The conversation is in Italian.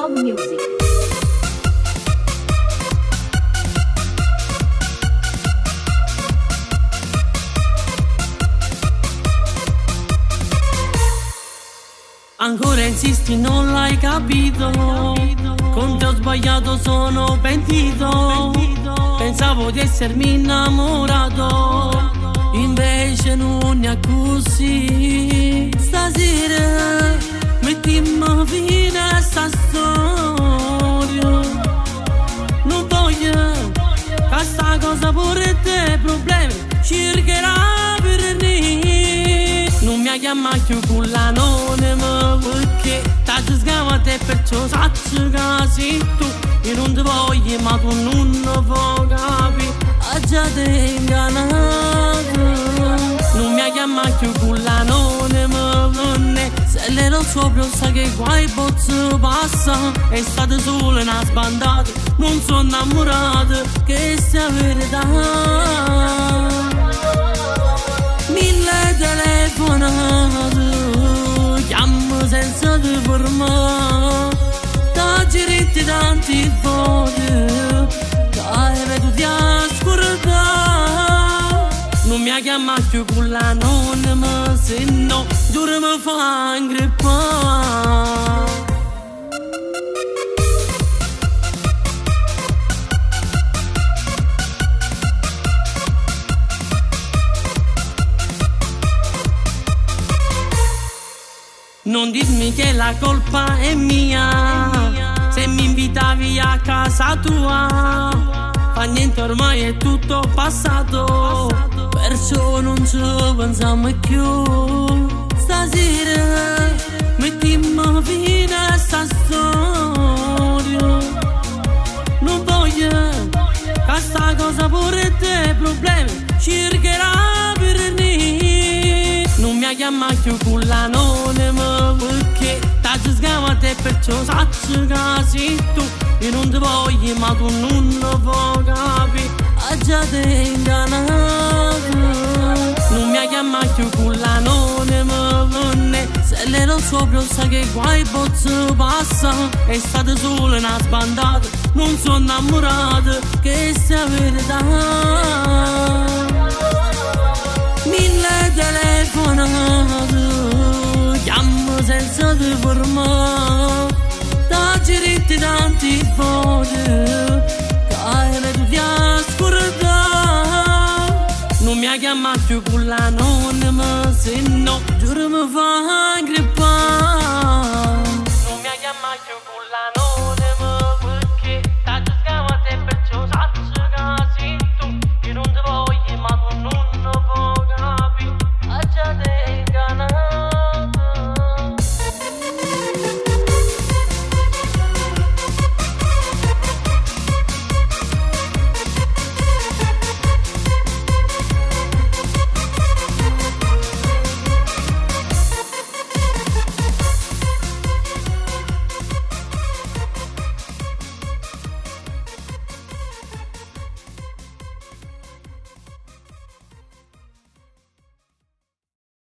Dog Music. Ancora insisti, non l'hai capito. Con te ho sbagliato, sono pentito. Pensavo di essermi innamorato, invece non è così. Stasera mettiamo fine a sta storia. Non voglio che sta cosa pure te problemi cercherà per me. Non mi ha chiamato più con l'anonimo perché t'ha sgamato e perciò saccio che sei tu. Io non ti voglio ma tu non lo puoi capire. Ha già te ingannato. Non mi ha chiamato più con l'anonimo perché se l'ero sopra sa che guai pozzo passa. È stata solo una sbandata, non sono innamorato, che sia verità. Mille telefonate, chiamo senza ti fermare. Da giritti tanti voti, dai vedo ti ascolta. Non mi ha chiamato più con l'anonimo, se no giuro mi fa ingrippare. Non dirmi che la colpa è mia, se mi invitavi a casa tua. Fa niente, ormai è tutto passato, perciò non ci pensiamo più. Stasera mettiamo fine a sta storia. Non voglio che sta cosa pure te problemi cercherà per me. Non mi ha chiamato più con l'anonimo perché t'ha sgamato e perciò saccio che sei tu. Io non ti voglio ma tu non lo puoi capire. Ha già te ingannato. Non mi ha chiamato più con l'anonimo perché se l'ero sopra sa che guai pozzo passa. È stata solo una sbandata, non sono innamorato, che sia verità. Mille telefonate, chiamo senza ti fermare. Da giritti tanti voti, che vedo ti ascolta. Non mi ha chiamato più con l'anonimo, se no giuro mi fa ingrippare.